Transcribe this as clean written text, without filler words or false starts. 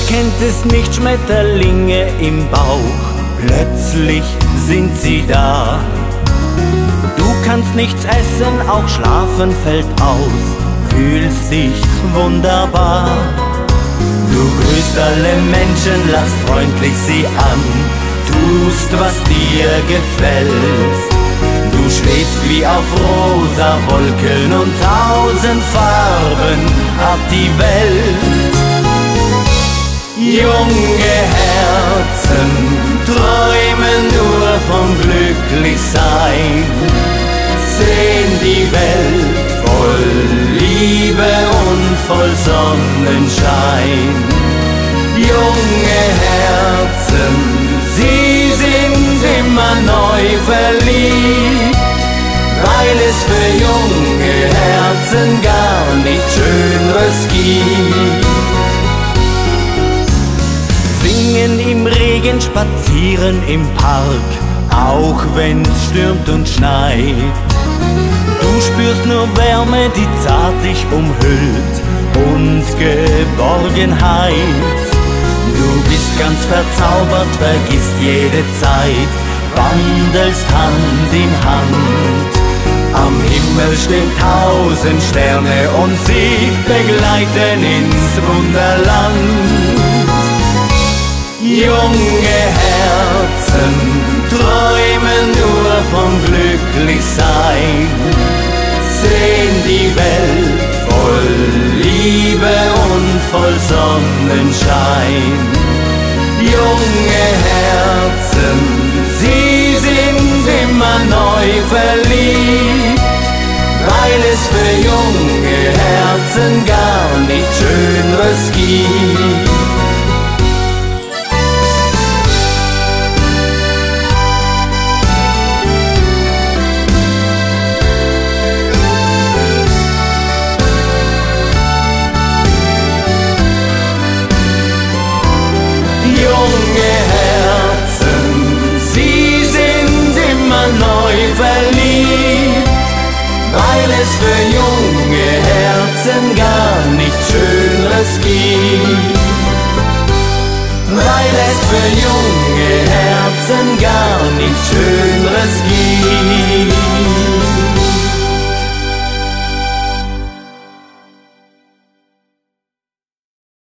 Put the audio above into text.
kennt es nicht, Schmetterlinge im Bauch, plötzlich sind sie da. Du kannst nichts essen, auch schlafen fällt aus, fühlst dich wunderbar. Du grüßt alle Menschen, lachst freundlich sie an, tust, was dir gefällt. Du schwebst wie auf rosa Wolken und 1000 Farben ab die Welt. Junge Herzen träumen nur vom Glücklichsein, sehen die Welt voll Liebe und voll Sonnenschein. Junge Herzen, sie sind immer neu verliebt, weil es für junge Herzen gar nichts Schöneres gibt. Singen im Regen, spazieren im Park, auch wenn's stürmt und schneit. Du spürst nur Wärme, die zart dich umhüllt, und Geborgenheit. Du bist ganz verzaubert, vergisst jede Zeit, wandelst Hand in Hand. Am Himmel stehen 1000 Sterne und sie begleiten ins Wunderland. Junge Herzen träumen nur vom Glücklichsein, sehen die Welt voll Liebe und voll Sonnenschein. Junge Herzen, sie sind immer neu verliebt, weil es für junge Herzen gar nichts Schöneres gibt. Junge Herzen, sie sind immer neu verliebt, weil es für junge Herzen gar nichts Schöneres gibt. Weil es für junge Herzen gar nichts Schöneres gibt.